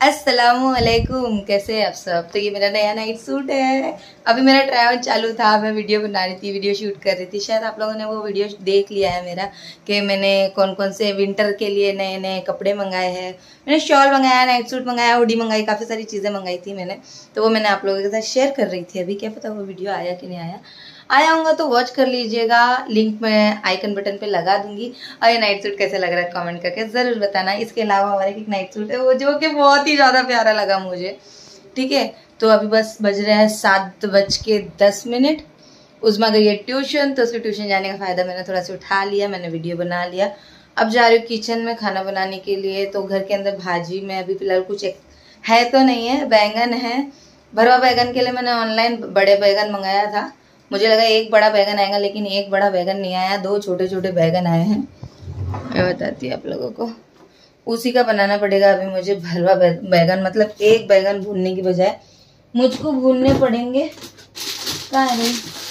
अस्सलामुअलैकुम, कैसे हैं आप सब। तो ये मेरा नया नाइट सूट है। अभी मेरा ट्रैवल चालू था, मैं वीडियो बना रही थी, वीडियो शूट कर रही थी। शायद आप लोगों ने वो वीडियो देख लिया है मेरा कि मैंने कौन कौन से विंटर के लिए नए नए कपड़े मंगाए हैं। मैंने शॉल मंगाया, नाइट सूट मंगाया, हुडी मंगाई, काफ़ी सारी चीज़ें मंगाई थी मैंने। तो वो मैंने आप लोगों के साथ शेयर कर रही थी। अभी क्या पता वो वीडियो आया कि नहीं आया होगा तो वॉच कर लीजिएगा। लिंक मैं आइकन बटन पे लगा दूंगी। और ये नाइट सूट कैसे लग रहा है कमेंट करके ज़रूर बताना। इसके अलावा हमारे एक नाइट सूट है वो जो कि बहुत ही ज़्यादा प्यारा लगा मुझे। ठीक है, तो अभी बस बज रहे हैं 7:10। उस्मा गई है ट्यूशन, तो उसके ट्यूशन जाने का फ़ायदा मैंने थोड़ा सा उठा लिया, मैंने वीडियो बना लिया। अब जा रही हूँ किचन में खाना बनाने के लिए। तो घर के अंदर भाजी में अभी फ़िलहाल कुछ है तो नहीं है। बैंगन है, भरवा बैंगन के लिए मैंने ऑनलाइन बड़े बैंगन मंगाया था। मुझे लगा एक बड़ा बैगन आएगा, लेकिन एक बड़ा बैगन नहीं आया, 2 छोटे छोटे बैगन आए हैं। मैं बताती हूँ आप लोगों को, उसी का बनाना पड़ेगा अभी मुझे भरवा बैगन। मतलब एक बैगन भूनने की बजाय मुझको भूनने पड़ेंगे, कहाँ है,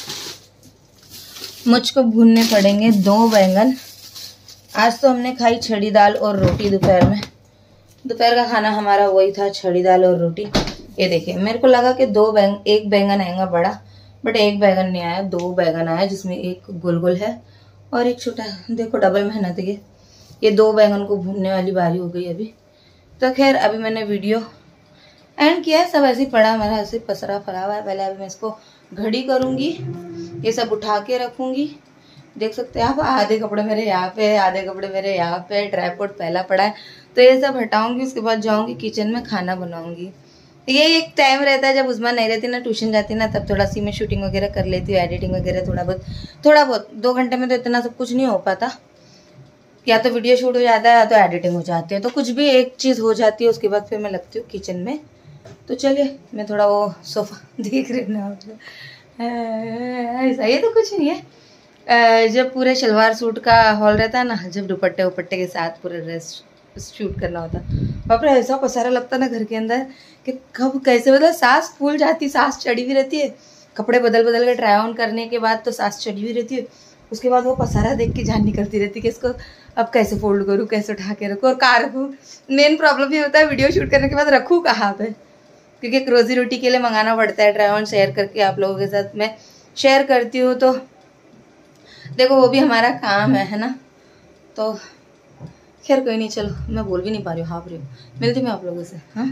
मुझको भूनने पड़ेंगे 2 बैगन। आज तो हमने खाई छड़ी दाल और रोटी दोपहर में। दोपहर का खाना हमारा वही था, छड़ी दाल और रोटी। ये देखिए, मेरे को लगा कि एक बैंगन आएगा बड़ा, बट एक बैगन नहीं आया, 2 बैगन आया, जिसमें एक गोल गोल है और एक छोटा। देखो डबल मेहनत है ये 2 बैगन को भूनने वाली बारी हो गई अभी। तो खैर अभी मैंने वीडियो एंड किया है, सब ऐसे ही पड़ा मेरा, ऐसे पसरा फरा हुआ है। पहले अभी मैं इसको घड़ी करूँगी, ये सब उठा के रखूँगी। देख सकते हैं आप, आधे कपड़े मेरे यहाँ पे, आधे कपड़े मेरे यहाँ पे, ट्राइपॉड पहला पड़ा है। तो ये सब हटाऊँगी, उसके बाद जाऊँगी किचन में खाना बनाऊँगी। ये एक टाइम रहता है जब उस्मा नहीं रहती ना, ट्यूशन जाती ना, तब थोड़ा सी मैं शूटिंग वगैरह कर लेती हूँ, एडिटिंग वगैरह थोड़ा बहुत। 2 घंटे में तो इतना सब कुछ नहीं हो पाता। या तो वीडियो शूट हो जाता है या तो एडिटिंग हो जाती है, तो कुछ भी एक चीज़ हो जाती है, उसके बाद फिर मैं लगती हूँ किचन में। तो चलिए, मैं थोड़ा वो सोफ़ा देख रही ना, ऐसा ये तो कुछ नहीं है। जब पूरे शलवार सूट का हॉल रहता है ना, जब दुपट्टे उपट्टे के साथ पूरे ड्रेस शूट करना होता, बाप रे ऐसा पसारा लगता ना घर के अंदर कि कब कैसे, मतलब सांस फूल जाती, सांस चढ़ी हुई रहती है। कपड़े बदल बदल के ट्राई ऑन करने के बाद तो सांस चढ़ी हुई रहती है। उसके बाद वो पसारा देख के जान निकलती रहती है कि इसको अब कैसे फोल्ड करूँ, कैसे उठा के रखूँ और कहाँ रखूँ। मेन प्रॉब्लम ये होता है वीडियो शूट करने के बाद रखूँ कहाँ पे, क्योंकि रोजी रोटी के लिए मंगाना पड़ता है। ट्राई ऑन शेयर करके आप लोगों के साथ मैं शेयर करती हूँ, तो देखो वो भी हमारा काम है ना। तो खैर कोई नहीं, चलो मैं बोल भी नहीं पा रही हूँ, हाँ रही हूँ। मिलती मैं आप लोगों से। हाँ,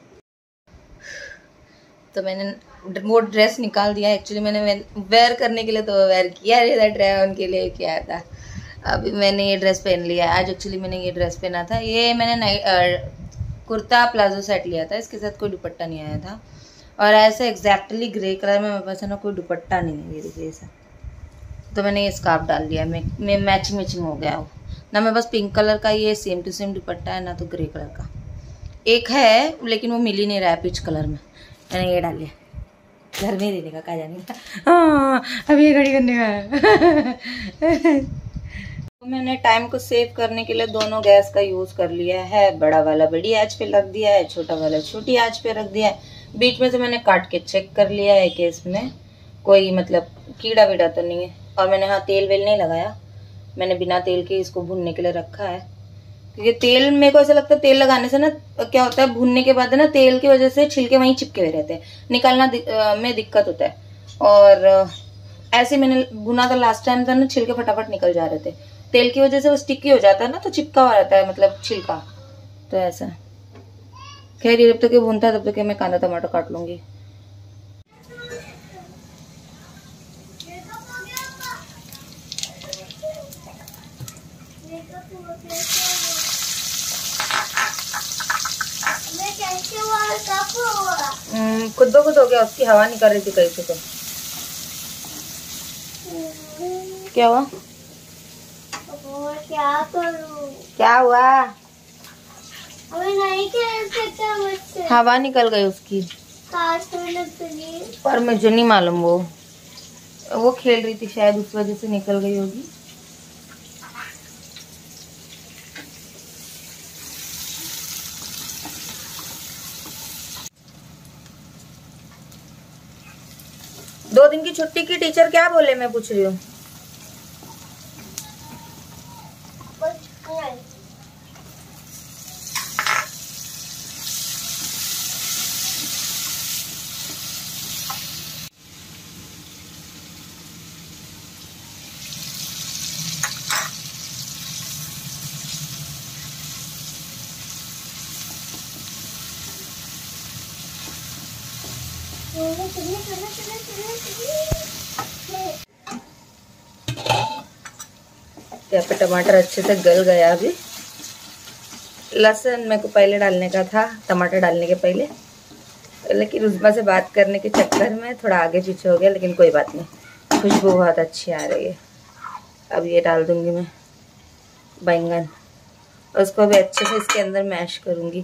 तो मैंने वो ड्रेस निकाल दिया। एक्चुअली मैंने वेयर करने के लिए तो वेयर किया रहता, ट्राई ऑन के लिए किया था। अभी मैंने ये ड्रेस पहन लिया आज। एक्चुअली मैंने ये ड्रेस पहना था, ये मैंने कुर्ता प्लाजो सेट लिया था, इसके साथ कोई दुपट्टा नहीं आया था। और ऐसे एग्जैक्टली ग्रे कलर में मेरे पास है ना, कोई दुपट्टा नहीं है, ये देखिए ऐसा। तो मैंने ये स्कार्फ डाल दिया, मैं मैचिंग हो गया वो ना। मेरे पास पिंक कलर का ये सेम टू सेम दुपट्टा है ना, तो ग्रे कलर का एक है, लेकिन वो मिल ही नहीं रहा है पिच कलर में। मैंने ये डाल लिया, घर में ही रहने का, कहा जाने का। हाँ, अब ये घड़ी करने का है। तो मैंने टाइम को सेव करने के लिए दोनों गैस का यूज़ कर लिया है। बड़ा वाला बड़ी आंच पे रख दिया है, छोटा वाला छोटी आंच पे रख दिया है। बीच में से मैंने काट के चेक कर लिया है कि इसमें कोई मतलब कीड़ा वीड़ा तो नहीं है। और मैंने हाँ तेल वेल नहीं लगाया, मैंने बिना तेल के इसको भूनने के लिए रखा है। क्योंकि तेल, मेरे को ऐसा लगता है तेल लगाने से ना क्या होता है, भूनने के बाद ना तेल की वजह से छिलके वहीं चिपके हुए रहते हैं, निकालना में दिक्कत होता है। और ऐसे मैंने भुना था लास्ट टाइम था ना, छिलके फटाफट निकल जा रहे थे। तेल की वजह से वो स्टिकी हो जाता है ना, तो चिपका हुआ रहता है मतलब छिलका, तो ऐसा। खैर ये जब तक ये भूनता है तब तक मैं कांदा टमाटर काट लूंगी। खुद ब खुद हो गया, उसकी हवा निकल रही थी कैसे। तो क्या हुआ, क्या करूं? क्या हुआ? अबे नहीं खेल सकता मुझसे। हवा निकल गई उसकी, पर मुझे नहीं मालूम, वो खेल रही थी शायद, उस वजह से निकल गई होगी। दो दिन की छुट्टी की टीचर क्या बोले, मैं पूछ रही हूँ। यहाँ पे टमाटर अच्छे से गल गया। अभी लहसुन मेरे को पहले डालने का था, टमाटर डालने के पहले, लेकिन उस्मा से बात करने के चक्कर में थोड़ा आगे पीछे हो गया, लेकिन कोई बात नहीं, खुशबू बहुत अच्छी आ रही है। अब ये डाल दूंगी मैं बैंगन, और उसको भी अच्छे से इसके अंदर मैश करूंगी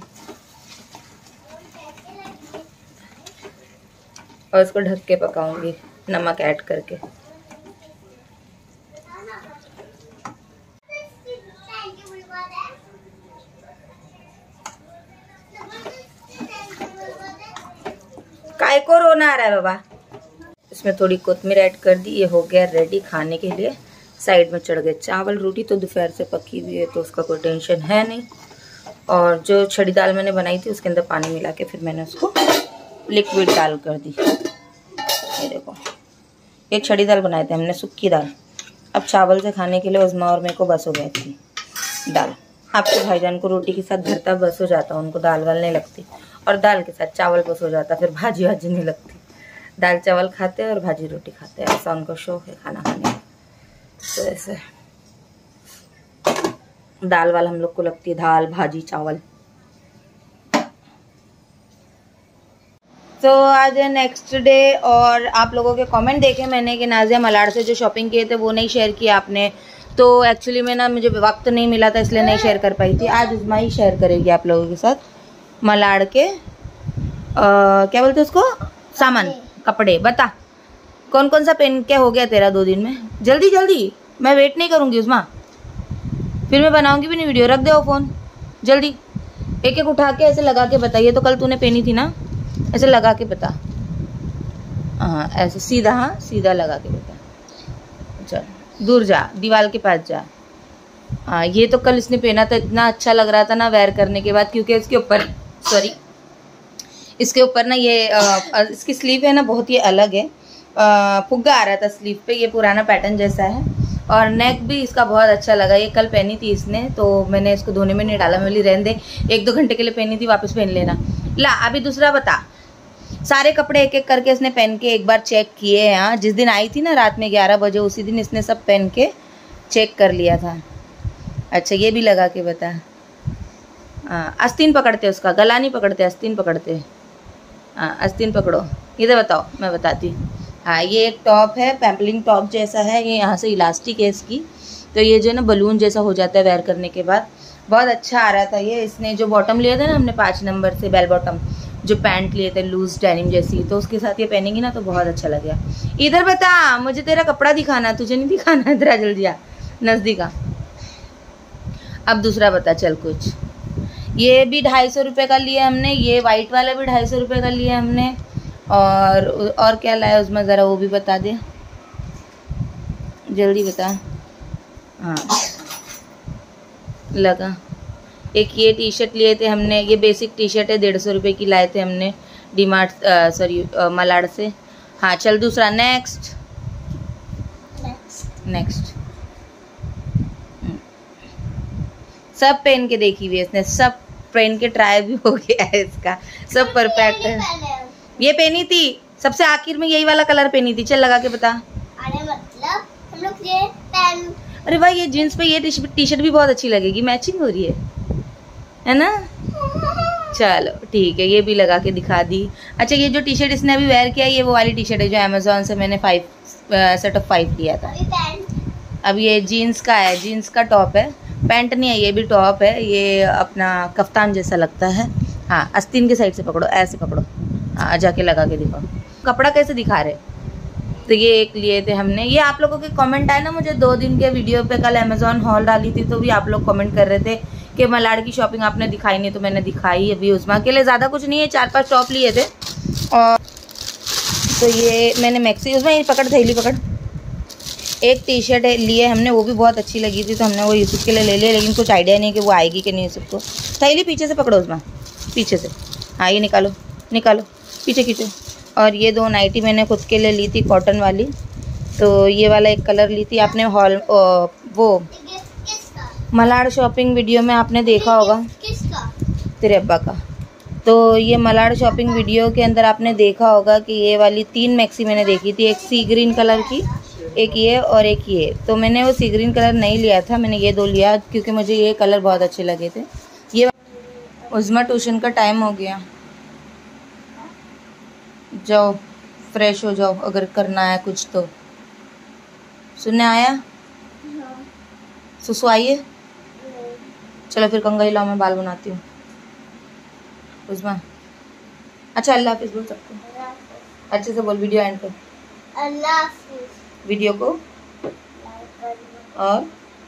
और उसको ढक के पकाऊंगी नमक ऐड करके। काय को रोना आ रहा है बाबा। इसमें थोड़ी कोतमीर ऐड कर दी। ये हो गया रेडी खाने के लिए। साइड में चढ़ गए चावल। रोटी तो दोपहर से पकी हुई है तो उसका कोई टेंशन है नहीं। और जो छड़ी दाल मैंने बनाई थी उसके अंदर पानी मिला के फिर मैंने उसको लिक्विड दाल कर दी। ये देखो, एक छड़ी दाल बनाए थे हमने, सूखी दाल। अब चावल से खाने के लिए उस्मा और मेरे को बस हो गई थी दाल। आपके भाईजान को रोटी के साथ भरता बस हो जाता, उनको दाल वाल नहीं लगती, और दाल के साथ चावल बस हो जाता, फिर भाजी वाजी नहीं लगती। दाल चावल खाते हैं और भाजी रोटी खाते हैं, ऐसा उनको शौक है खाना खाने का। तो ऐसे दाल वाल हम लोग को लगती है, दाल भाजी चावल। तो आज है नेक्स्ट डे और आप लोगों के कमेंट देखे मैंने कि नाजिया मलाड से जो शॉपिंग किए थे वो नहीं शेयर किया आपने। तो एक्चुअली में ना मुझे वक्त नहीं मिला था इसलिए नहीं शेयर कर पाई थी। आज उस्मा ही शेयर करेगी आप लोगों के साथ मलाड के क्या बोलते हैं उसको, सामान, कपड़े। बता कौन कौन सा पहन के हो गया तेरा 2 दिन में। जल्दी जल्दी, मैं वेट नहीं करूँगी उस्मा, फिर मैं बनाऊँगी भी नहीं वीडियो। रख दो फ़ोन जल्दी, एक एक उठा के ऐसे लगा के बताइए। तो कल तूने पहनी थी ना, ऐसे लगा के बता। हाँ ऐसे सीधा, हाँ सीधा लगा के बता। चल दूर जा, दीवार के पास जा। हाँ ये तो कल इसने पहना था, इतना अच्छा लग रहा था ना वेयर करने के बाद, क्योंकि इसके ऊपर इसके ऊपर ना ये इसकी स्लीव है ना बहुत ही अलग है। फुग्गा आ रहा था स्लीव पे, ये पुराना पैटर्न जैसा है। और नेक भी इसका बहुत अच्छा लगा। ये कल पहनी थी इसने तो मैंने इसको धोने में नहीं डाला, मैं बोली रहने दे, 1-2 घंटे के लिए पहनी थी, वापस पहन लेना। ला अभी दूसरा बता। सारे कपड़े एक एक करके इसने पहन के एक बार चेक किए हैं। हाँ जिस दिन आई थी ना रात में 11 बजे, उसी दिन इसने सब पहन के चेक कर लिया था। अच्छा ये भी लगा के बता। हाँ आस्तीन पकड़ते उसका, गला नहीं पकड़ते, आस्तीन पकड़ते। हाँ आस्तीन पकड़ो। इधर बताओ, मैं बताती हूँ। हाँ ये एक टॉप है, पैम्पलिंग टॉप जैसा है। ये यहाँ से इलास्टिक है इसकी, तो ये जो है ना बलून जैसा हो जाता है वेयर करने के बाद। बहुत अच्छा आ रहा था ये। इसने जो बॉटम लिया था ना हमने 5 नंबर से, बेल बॉटम, जो पैंट लिए थे लूज डेनिम जैसी, तो उसके साथ ये पहनेंगी ना तो बहुत अच्छा लगेगा। इधर बता, मुझे तेरा कपड़ा दिखाना, तुझे नहीं दिखाना। इधर आ जल्दी आ, नज़दीक आ। अब दूसरा बता चल कुछ। ये भी 250 रुपये का लिया हमने, ये वाइट वाला भी 250 रुपये का लिया हमने। और क्या लाया उसमें, ज़रा वो भी बता दे, जल्दी बता। हाँ लगा। एक ये टी शर्ट लिए थे हमने, ये बेसिक टी शर्ट है, 150 रुपये की लाए थे हमने डीमार्ट मलाड से। हाँ चल दूसरा, नेक्स्ट। सब पहन के देखी हुई है इसने, सब पहन के ट्राई भी हो गया है इसका, सब परफेक्ट है। ये पहनी थी सबसे आखिर में, यही वाला कलर पहनी थी। चल लगा के बता। अरे मतलब हम लोग ये पहन, अरे भाई ये जीन्स पे ये टी शर्ट भी बहुत अच्छी लगेगी, मैचिंग हो रही है ना। चलो ठीक है, ये भी लगा के दिखा दी। अच्छा ये जो टी शर्ट इसने अभी वेयर किया है, ये वो वाली टी शर्ट है जो अमेजोन से मैंने 5 सेट ऑफ 5 लिया था। अब ये जीन्स का है, जीन्स का टॉप है, पैंट नहीं है, ये भी टॉप है। ये अपना कफ्तान जैसा लगता है। हाँ आस्तीन के साइड से पकड़ो, ऐसे पकड़ो। हाँ जाके लगा के दिखाओ। कपड़ा कैसे दिखा रहे। तो ये एक लिए थे हमने। ये आप लोगों के कमेंट आए ना मुझे 2 दिन के वीडियो पे, कल अमेजोन हॉल डाली थी तो भी आप लोग कमेंट कर रहे थे कि मलाड की शॉपिंग आपने दिखाई नहीं, तो मैंने दिखाई। अभी उस्मा के लिए ज़्यादा कुछ नहीं है, 4-5 टॉप लिए थे। और तो ये मैंने मैक्सी, उसमें ये पकड़, थैली पकड़। एक टी शर्ट लिए हमने, वो भी बहुत अच्छी लगी थी तो हमने वो यूसुफ के लिए ले लिया, लेकिन कुछ आइडिया नहीं कि वो आएगी कि नहीं यूसुफ को। थैली पीछे से पकड़ो उस्मा, पीछे से। हाँ ये निकालो निकालो, पीछे खींचो। और ये 2 नाइटी मैंने खुद के लिए ली थी कॉटन वाली। तो ये वाला एक कलर ली थी आपने हॉल, वो मलाड शॉपिंग वीडियो में आपने देखा होगा। किसका? तेरे अब्बा का। तो ये मलाड शॉपिंग वीडियो के अंदर आपने देखा होगा कि ये वाली 3 मैक्सी मैंने देखी थी, एक सी ग्रीन कलर की, एक ये और एक ये। तो मैंने वो सी ग्रीन कलर नहीं लिया था, मैंने ये 2 लिया क्योंकि मुझे ये कलर बहुत अच्छे लगे थे। ये उज़्मा ट्यूशन का टाइम हो गया, जाओ फ्रेश हो जाओ अगर करना है कुछ तो। सुनने आया? सुसु आई है? चलो फिर कंघी लाओ, मैं बाल बनाती हूँ। उज़्मा अच्छा अल्लाह हाफिज़ बोल सकते हो, अच्छे से बोल, वीडियो एंड कर। अल्लाह हाफिज़। वीडियो को और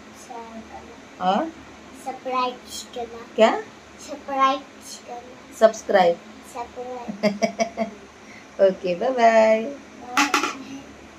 सब्सक्राइब करना। क्या? सब्सक्राइब करना। Subscribe. Subscribe. Okay bye bye.